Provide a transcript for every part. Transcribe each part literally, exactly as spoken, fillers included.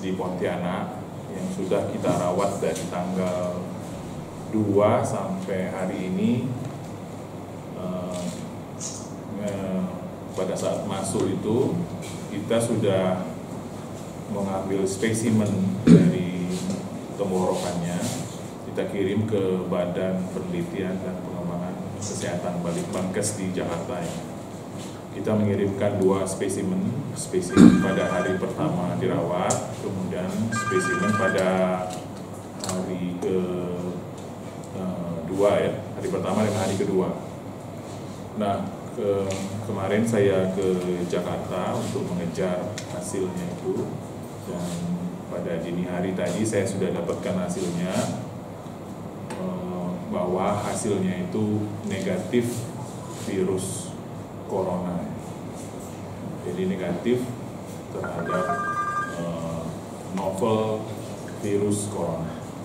di Pontianak yang sudah kita rawat dari tanggal dua sampai hari ini. eh, eh, pada saat masuk itu kita sudah mengambil spesimen dari tenggorokannya, kita kirim ke Badan Penelitian dan Pengembangan Kesehatan Balitbangkes di Jakarta. Kita mengirimkan dua spesimen, spesimen pada hari pertama dirawat, kemudian spesimen pada hari ke uh, dua ya, hari pertama dan hari kedua. Nah, ke, kemarin saya ke Jakarta untuk mengejar hasilnya itu, dan pada dini hari tadi saya sudah dapatkan hasilnya, uh, bahwa hasilnya itu negatif virus corona. Jadi negatif terhadap uh, novel virus corona.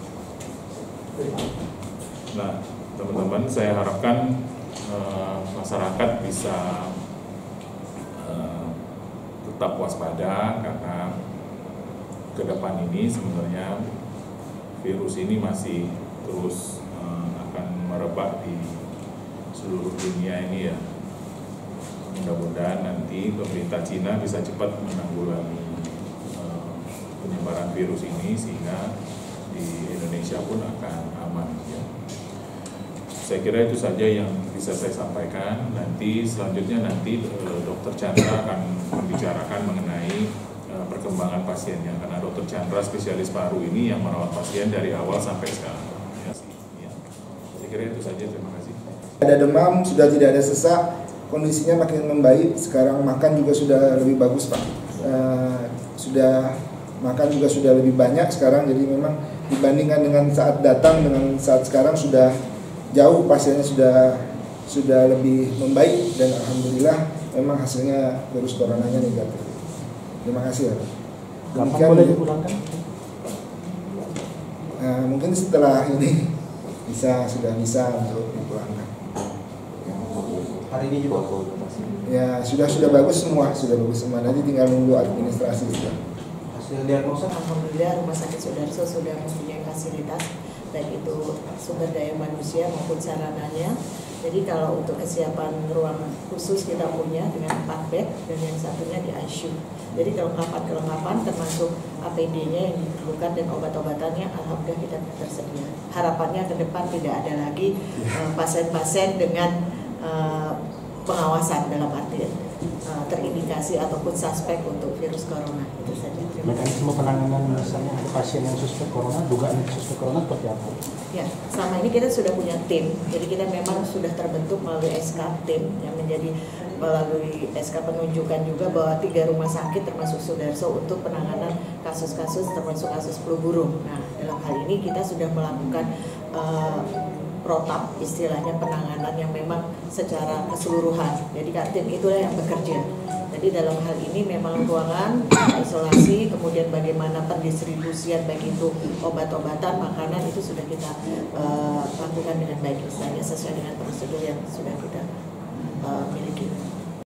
Nah, teman-teman, saya harapkan uh, masyarakat bisa uh, tetap waspada, karena ke depan ini sebenarnya virus ini masih terus uh, akan merebak di seluruh dunia ini ya. Mudah-mudahan nanti pemerintah Cina bisa cepat menanggulangi uh, penyebaran virus ini, sehingga di Indonesia pun akan aman ya. Saya kira itu saja yang bisa saya sampaikan. Nanti selanjutnya nanti uh, Dokter Chandra akan membicarakan mengenai uh, perkembangan pasiennya, karena Dokter Chandra spesialis paru ini yang merawat pasien dari awal sampai sekarang ya. Ya. Saya kira itu saja, terima kasih. Ada demam, sudah tidak ada sesak, kondisinya makin membaik. Sekarang makan juga sudah lebih bagus, Pak. Uh, sudah makan juga sudah lebih banyak sekarang. Jadi memang dibandingkan dengan saat datang dengan saat sekarang sudah jauh, pasiennya sudah sudah lebih membaik, dan alhamdulillah memang hasilnya virus coronanya negatif. Terima kasih ya, Pak. Kapan boleh dipulangkan? Uh, mungkin setelah ini bisa sudah bisa untuk dipulangkan. Hari ini juga Ya sudah sudah bagus semua, sudah bagus semua. Nanti tinggal nunggu administrasi sudah. hasil diagnosa. Alhamdulillah Rumah Sakit Sudarso sudah mempunyai fasilitas baik itu sumber daya manusia maupun sarananya. Jadi kalau untuk kesiapan ruang khusus kita punya dengan empat bed, dan yang satunya di I C U. Jadi kelengkapan-kelengkapan termasuk A P D-nya yang diperlukan dan obat-obatannya alhamdulillah kita tersedia. Harapannya ke depan tidak ada lagi pasien-pasien uh, dengan uh, pengawasan dalam arti uh, terindikasi ataupun suspek untuk virus corona. Itu saja. Mekanisme penanganan misalnya ada pasien yang suspek corona, dugaan suspek corona seperti apa? Ya, selama ini kita sudah punya tim, jadi kita memang sudah terbentuk melalui S K tim yang menjadi melalui S K penunjukan juga bahwa tiga rumah sakit termasuk Sudarso untuk penanganan kasus-kasus termasuk kasus flu burung. Nah, dalam hal ini kita sudah melakukan uh, protap, istilahnya penanganan yang memang secara keseluruhan. Jadi tim itulah yang bekerja. Jadi dalam hal ini memang ruangan isolasi, kemudian bagaimana pendistribusian baik itu obat-obatan, makanan itu sudah kita uh, lakukan dengan baik, misalnya sesuai dengan prosedur yang sudah kita uh, miliki.